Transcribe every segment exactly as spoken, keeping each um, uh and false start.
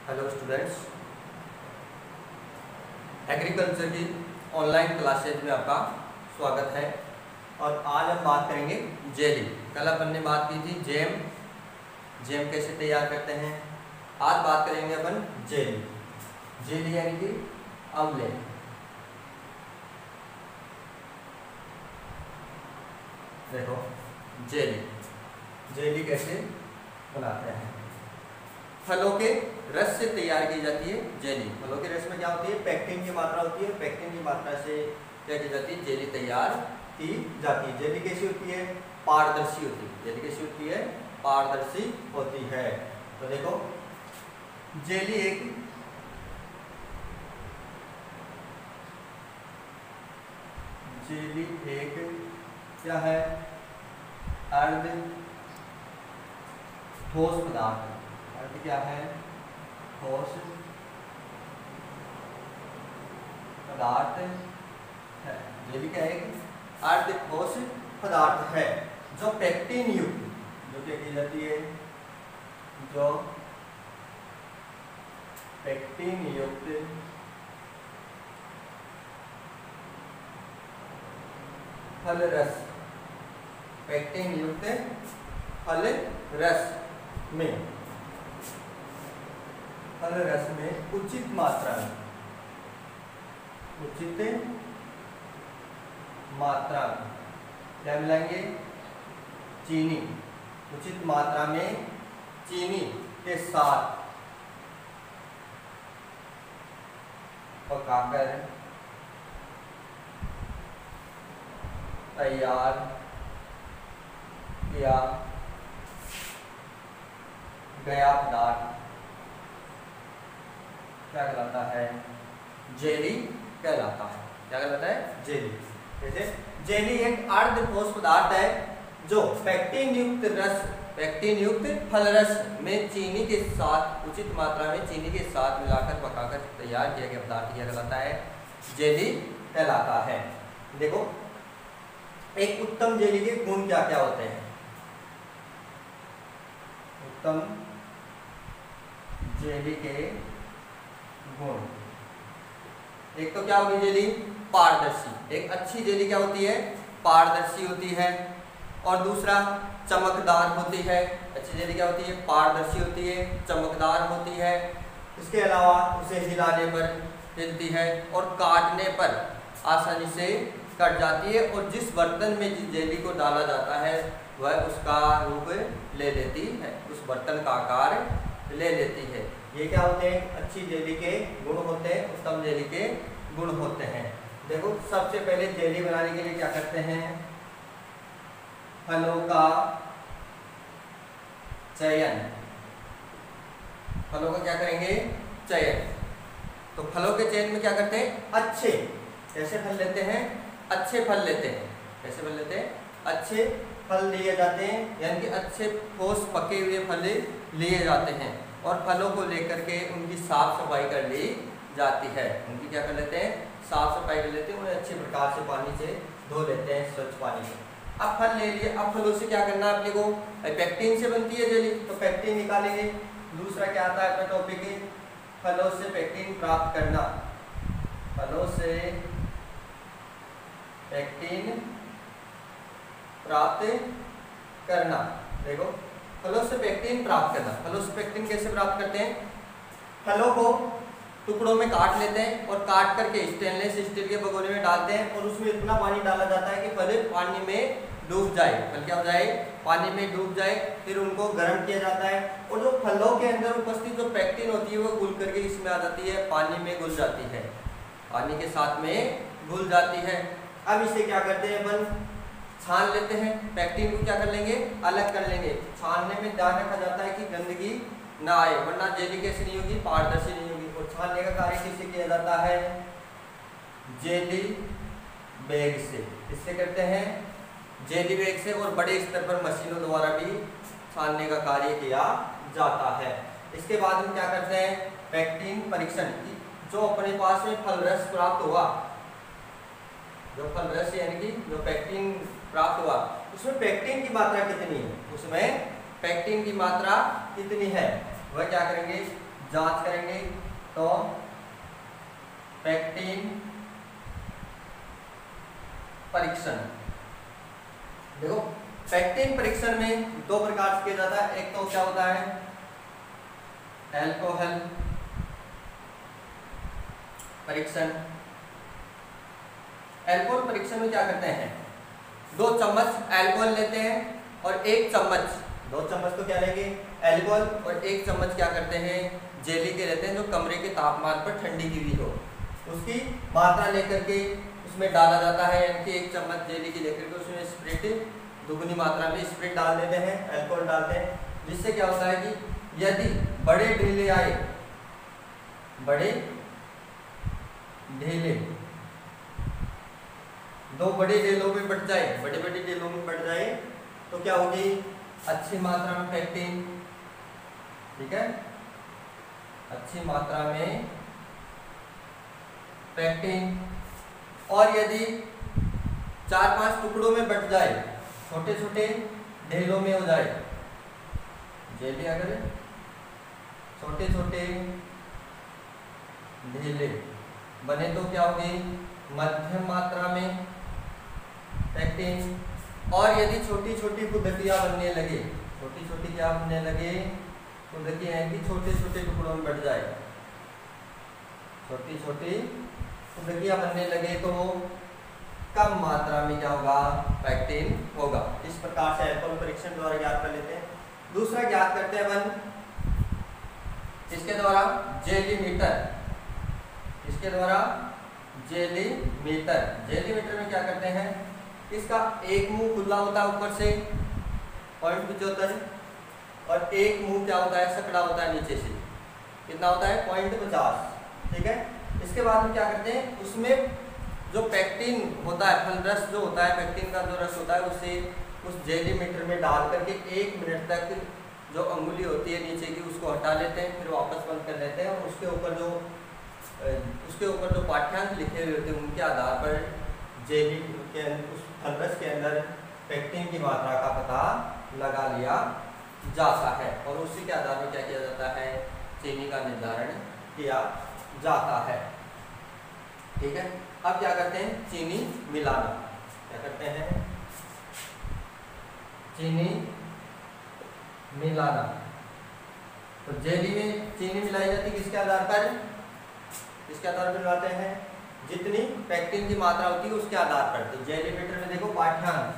Hello students, agriculture की online classes में आपका स्वागत है। और आज हम बात करेंगे जेली। कल अपन ने बात की थी जैम जैम कैसे तैयार करते हैं। आज बात करेंगे अपन जेली। जेली यानी कि अम्ले। देखो जेली जेली कैसे बनाते हैं। फलों के रस से तैयार की जाती है जेली। फलों के रस में क्या होती है? पेक्टिन की मात्रा होती है। पेक्टिन की मात्रा से क्या की जाती है? जेली तैयार की जाती है। जेली कैसी होती है? पारदर्शी होती है। जेली कैसी होती है? पारदर्शी होती है। तो देखो जेली एक जेली एक क्या है? अर्ध ठोस पदार्थ। अर्ध क्या है? ठोस पदार्थ है। जेली क्या है? अर्ध ठोस पदार्थ है जो पेक्टिन युक्त, जो क्या की जाती है? जो पेक्टिन युक्त फल रस, पेक्टिन युक्त फल रस में फल रस में उचित मात्रा में उचित मात्रा में क्या मिलाएंगे? चीनी। उचित मात्रा में चीनी के साथ पकाकर तैयार किया गया पदार्थ क्या कहलाता है? जेली कहलाता है। क्या कहलाता है? जेली। जैसे जेली एक अर्ध ठोस पदार्थ है जो पेक्टिन युक्त रस पेक्टिन युक्त फल रस में चीनी के साथ उचित मात्रा में चीनी के साथ मिलाकर पकाकर तैयार किया गया पदार्थ क्या कहलाता है? जेली कहलाता है। देखो एक उत्तम जेली के गुण क्या क्या होते हैं? उत्तम जेली के गुण, एक तो क्या होगी जेली? पारदर्शी। एक अच्छी जेली क्या होती है? पारदर्शी होती है। और दूसरा चमकदार होती है। अच्छी जेली क्या होती है? पारदर्शी होती है, चमकदार होती है। इसके अलावा उसे हिलाने पर हिलती है और काटने पर आसानी से कट जाती है। और जिस बर्तन में जिस जेली को डाला जाता है वह उसका रूप ले लेती है, उस बर्तन का आकार ले लेती है। ये क्या होते हैं? अच्छी जेली के गुण होते हैं, उत्तम जेली के गुण होते हैं। देखो सबसे पहले जेली बनाने के लिए क्या करते हैं? फलों का चयन। फलों का क्या करेंगे? चयन। तो फलों के चयन में क्या करते हैं? अच्छे कैसे फल लेते हैं? अच्छे फल लेते हैं। कैसे फल लेते हैं? अच्छे फल लिए जाते हैं, यानी कि अच्छे ठोस पके हुए फल लिए जाते हैं। और फलों को लेकर के उनकी साफ सफाई कर ली जाती है। उनकी क्या कर लेते हैं? साफ सफाई कर लेते हैं। उन्हें अच्छे प्रकार से पानी से धो लेते हैं, स्वच्छ पानी से। अब फल ले लिए। अब फलों से क्या करना है अपने को? पेक्टिन से बनती है जेली, तो पेक्टिन निकालेंगे। दूसरा क्या आता है अपना टॉपिक? फलों से पेक्टिन प्राप्त करना। फलों से पेक्टिन प्राप्त करना। देखो फलों से पेक्टिन प्राप्त करना। फलों से पेक्टिन कैसे प्राप्त करते हैं? फलों को टुकड़ों में काट लेते हैं और काट करके स्टेनलेस स्टील के भगोने में डालते हैं और उसमें इतना पानी डाला जाता है कि फल पानी में डूब जाए। फल क्या हो जाए? पानी में डूब जाए। फिर उनको गर्म किया जाता है और जो फलों के अंदर उपस्थित जो पेक्टिन होती है वो घुल करके इसमें आ जाती है, पानी में घुल जाती है, पानी के साथ में घुल जाती है। अब इसे क्या करते हैं? अपन छान लेते हैं। पेक्टिन को क्या कर लेंगे? अलग कर लेंगे। छानने में ध्यान रखा जाता है कि गंदगी ना आए, वरना जेली कैसी नहीं होगी? पारदर्शी नहीं होगी। और छानने का कार्य किससे किया जाता है? जेली बैग से। इससे करते हैं जेली बैग से। और बड़े स्तर पर मशीनों द्वारा भी छानने का कार्य किया जाता है। इसके बाद हम क्या करते हैं? पेक्टिन परीक्षण। जो अपने पास में फल रस प्राप्त हुआ, जो फल रस यानी कि जो पेक्टिन प्राप्त हुआ, उसमें पेक्टिन की मात्रा कितनी है? उसमें पेक्टिन की मात्रा कितनी है वह क्या करेंगे? जांच करेंगे तो पेक्टिन परीक्षण। देखो पेक्टिन परीक्षण में दो प्रकार से किया जाता है। एक तो क्या होता है अल्कोहल परीक्षण। अल्कोहल परीक्षण में क्या करते हैं, दो चम्मच अल्कोहल लेते हैं और एक चम्मच, दो चम्मच तो क्या लेंगे अल्कोहल, और एक चम्मच क्या करते हैं जेली के लेते हैं जो कमरे के तापमान पर ठंडी की हुई हो। उसकी मात्रा लेकर के उसमें डाला जाता है, यानी कि एक चम्मच जेली की लेकर के उसमें स्प्रिट दुगुनी मात्रा में स्प्रिट डाल देते हैं, अल्कोहल डालते हैं, जिससे क्या होता है कि यदि बड़े ढीले आए, बड़े ढीले दो बड़े ढेलों में बढ़ जाए, बड़े बड़े ढेलों में बढ़ जाए तो क्या होगी अच्छी मात्रा में पेक्टिन, ठीक है, अच्छी मात्रा में पेक्टिन। और यदि चार पांच टुकड़ों में बढ़ जाए, छोटे छोटे ढेलों में हो जाए, जेली अगर छोटे छोटे ढेले बने तो क्या होगी मध्यम मात्रा में पेक्टिन। और यदि छोटी छोटी खुदकियां बनने लगे, छोटी छोटी क्या बनने लगे खुदकियां हैं कि छोटे छोटे टुकड़ों में बढ़ जाए, छोटी छोटी खुदकियां बनने लगे तो कम मात्रा में क्या होगा पेक्टिन होगा। इस प्रकार से अल्कोहल परीक्षण द्वारा ज्ञात कर लेते हैं। दूसरा ज्ञात करते हैं वन इसके द्वारा जेली मीटर, इसके द्वारा जेली मीटर। जेली मीटर में क्या करते हैं, इसका एक मुंह खुला होता है ऊपर से पॉइंट पिचहत्तर, और एक मुंह क्या होता है सकड़ा होता है नीचे से, कितना होता है पॉइंट पचास, ठीक है। इसके बाद हम क्या करते हैं, उसमें जो पेक्टिन होता है, फल रस जो होता है, पेक्टिन का जो रस होता है उसे उस जेली मीटर में डाल करके एक मिनट तक जो अंगुली होती है नीचे की उसको हटा लेते हैं, फिर वापस बंद कर लेते हैं, और उसके ऊपर जो उसके ऊपर जो पाठ्यांक लिखे हुए होते हैं उनके आधार पर जेली के उस फल रस के अंदर पेक्टिन की मात्रा का पता लगा लिया जाता है, और उसी के आधार पर क्या किया जाता है चीनी का निर्धारण किया जाता है, ठीक है। अब क्या करते हैं चीनी मिलाना, क्या करते हैं चीनी मिलाना। तो जेली में चीनी मिलाई जाती है किसके आधार पर, किसके आधार पर मिलाते हैं जितनी पेक्टिन की मात्रा होती है उसके आधार पर। तो जेली मीटर में देखो पाठ्यांक,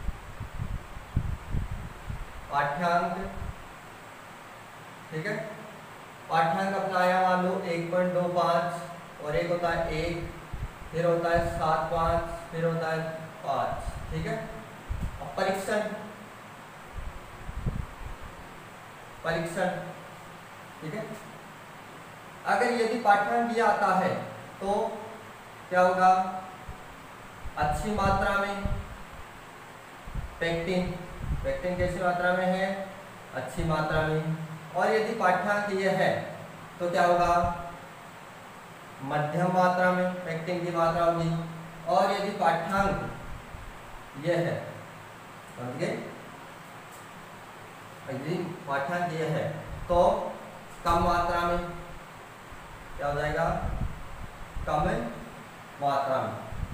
पाठ्यांक, ठीक है, पाठ्यांक अपना आया मान लो एक पॉइंट दो पाँच, और एक होता है एक, फिर होता है सात पाँच, फिर होता है पाँच, ठीक है। अब परीक्षण, परीक्षण, ठीक है। अगर यदि पाठ्यांक ये आता है तो क्या होगा अच्छी मात्रा में पेक्टिन, पेक्टिन कैसी मात्रा में है अच्छी मात्रा में, और यदि पाठ्यांक ये है तो क्या होगा मध्यम मात्रा में पेक्टिन की मात्रा होगी, और यदि पाठ्यांक ये है, समझ गए, यदि पाठ्यांक ये है तो कम मात्रा में क्या हो जाएगा कम मात्रा में,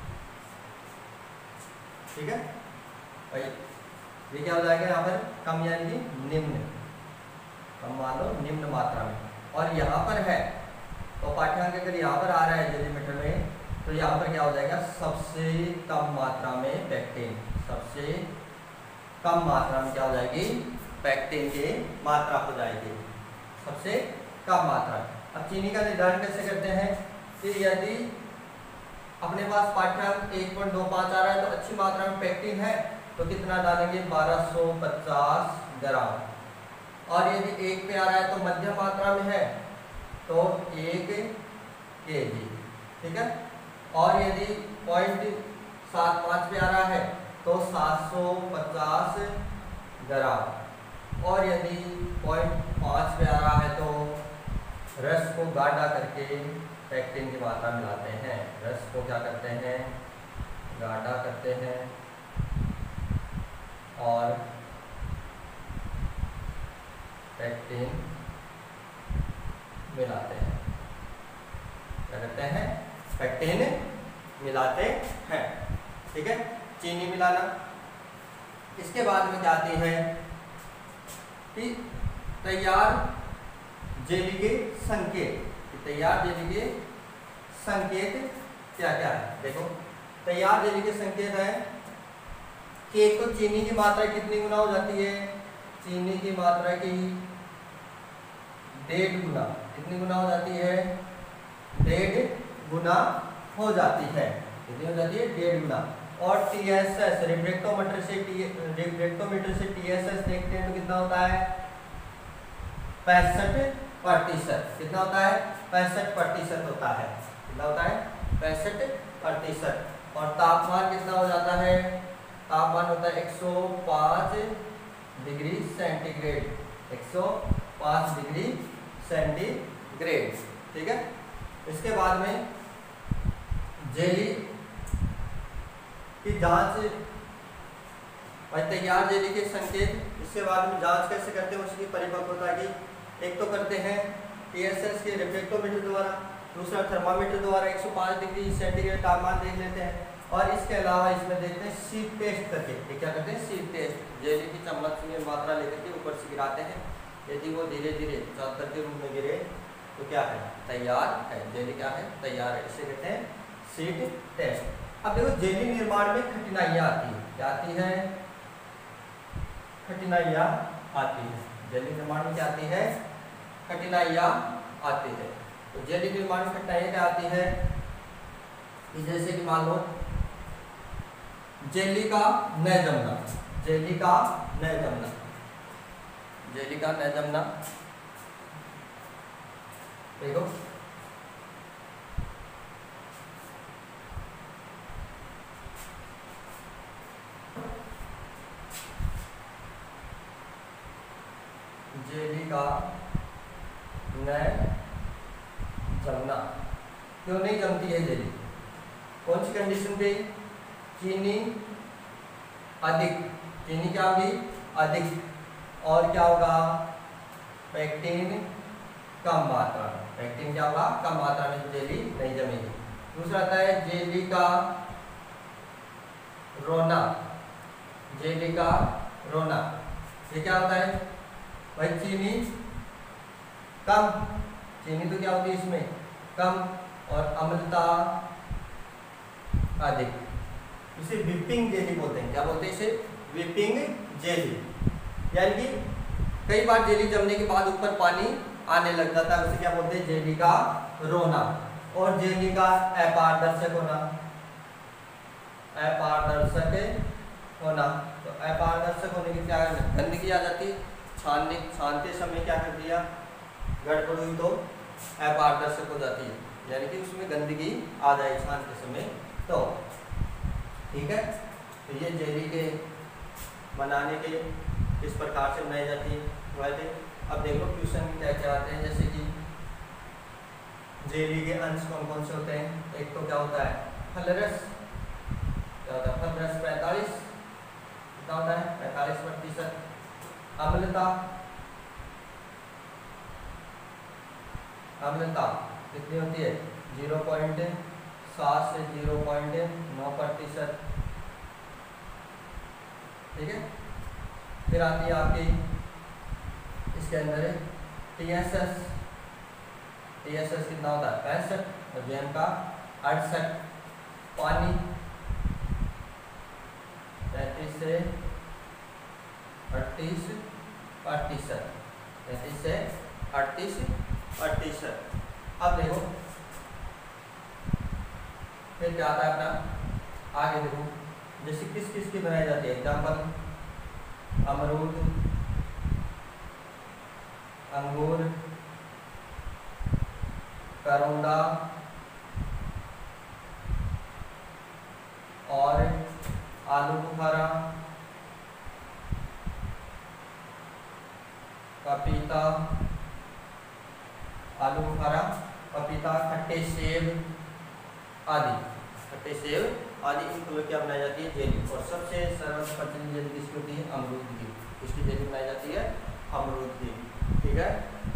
ठीक है भाई। ये क्या हो जाएगा यहाँ पर कम यानी कि निम्न, कम मान लो निम्न मात्रा में, और यहाँ पर है तो पाठ्यांक अगर यहाँ पर आ रहा है जेली मीटर में तो यहाँ पर क्या हो जाएगा सबसे कम मात्रा में पेक्टिन, सबसे कम मात्रा में क्या हो जाएगी पेक्टिन की मात्रा हो जाएगी, सबसे कम मात्रा। अब चीनी का निर्धारण कैसे करते हैं कि यदि अपने पास पाठ्यांक एक पॉइंट दो पाँच आ रहा है तो अच्छी मात्रा में पेक्टिन है तो कितना डालेंगे बारह सौ पचास ग्राम, और यदि एक पे आ रहा है तो मध्यम मात्रा में है तो एक केजी, ठीक है। और यदि पॉइंट सात पाँच पे आ रहा है तो सात सौ पचास ग्राम, और यदि पॉइंट पाँच पे आ रहा है तो रस को गाढ़ा करके पेक्टिन की मात्रा मिलाते हैं, रस को क्या करते हैं गाढ़ा करते हैं और मिलाते हैं। क्या करते हैं? पेक्टिन मिलाते हैं। ठीक है, चीनी मिलाना। इसके बाद में क्या आती है कि तैयार जेली के संकेत। तैयार जेली के संकेत क्या क्या है? देखो, तैयार जेली के संकेत है कि एक तो चीनी की मात्रा कितनी गुना हो जाती है? चीनी की मात्रा की डेढ़ गुना। कितनी गुना हो जाती है? डेढ़ गुना हो जाती है। कितनी हो जाती है? डेढ़ गुना। और टी एस एस रिफ्रैक्टोमीटर से रिफ्रैक्टोमीटर से टी एस एस देखते हैं तो कितना होता है? पैंसठ प्रतिशत। कितना होता है? पैंसठ प्रतिशत होता है। कितना होता है? पैंसठ प्रतिशत। और तापमान कितना हो जाता है? तापमान होता है एक सौ पाँच डिग्री सेंटीग्रेड। एक सौ पाँच डिग्री सेंटीग्रेड। ठीक है, इसके बाद में जेली की जांच और तैयार जेली के संकेत। इसके बाद में जांच कैसे करते हैं उसकी परिपक्वता की? एक तो करते हैं टी एस एस के रिफ्रैक्टोमीटर द्वारा, दूसरा थर्मामीटर द्वारा एक सौ पाँच डिग्री सेंटीग्रेड तापमान देख लेते हैं। और इसके अलावा इसमें देखते हैं सीप टेस्ट करके। ये क्या करते हैं? सीप टेस्ट। जेली की चम्मच में मात्रा लेकर के ऊपर से गिराते हैं। यदि वो धीरे धीरे चादर के रूप में गिरे तो क्या है? तैयार है। जेली क्या है? तैयार है। इसे कहते हैं सीड टेस्ट। अब देखो, जेली निर्माण में कठिनाइयाँ आती है। क्या आती है? कठिनाइयाँ आती है। जेली निर्माण में क्या आती है? कठिनाइयाँ आती है। तो जेली निर्माण में कठिनाइयाँ क्या आती है कि जैसे कि मान लो जेली का न जमना। जेली का न जमना। जेली का न जमना। देखो, जेली का न जमना। क्यों नहीं जमती है जेली? कौन सी कंडीशन पे? चीनी अधिक। चीनी क्या होगी? अधिक। और क्या होगा? पेक्टिन कम मात्रा में। पेक्टिन क्या होगा? कम मात्रा में जेली नहीं जमेगी। दूसरा आता है जेली का रोना। जेली का रोना, ये क्या होता है भाई? चीनी कम। चीनी तो क्या होती है इसमें? कम। और अम्लता अधिक। इसे विपिंग जेली बोलते हैं। क्या बोलते हैं इसे? Weeping jelly. यानी कि कई बार जेली जमने के बाद ऊपर पानी आने लग जाता है, उसे क्या बोलते हैं? जेली का रोना। और जेली का अपारदर्शक होना। अपारदर्शक होना। तो अपारदर्शक होने की क्या गंदगी आ जाती है? छानने छानते समय क्या कर दिया? गड़बड़ हुई तो अपारदर्शक हो जाती है। यानी कि उसमें गंदगी आ जाए छानते समय तो। ठीक है, तो ये जेली के बनाने के किस प्रकार से बनाई जाती है वैसे। अब देख लो क्वेश्चन में क्या क्या आते हैं। जैसे कि जेली के अंश कौन कौन से होते हैं? एक तो क्या होता है? फलरस। क्या होता है? फलरस पैंतालीस। कितना होता है? पैंतालीस प्रतिशत। अम्लता। अम्लता कितनी होती है? जीरो पॉइंट सात से जीरो पॉइंट नौ प्रतिशत। ठीक है, फिर आती है आपकी इसके अंदर T S S. T S S कितना होता है? पैंसठ। और जैम का अड़सठ। पानी पैंतीस से अड़तीस प्रतिशत। पैंतीस से अड़तीस प्रतिशत। अब देखो फिर क्या आता है अपना आगे। देखो जैसे किस किस की बनाई जाती है? एग्जाम्पल, अमरूद, अंगूर, करोंदा और आलू बुखारा, पपीता, आलू बुखारा, पपीता, खट्टे सेब आदि। खट्टे सेब आदि इन फलों की बनाई जाती है जेली। और सबसे सर्वोच्च प्रचलित जेली किसकी होती है? अमरूद की। किसकी जेली बनाई जाती है? अमरूद की। ठीक है।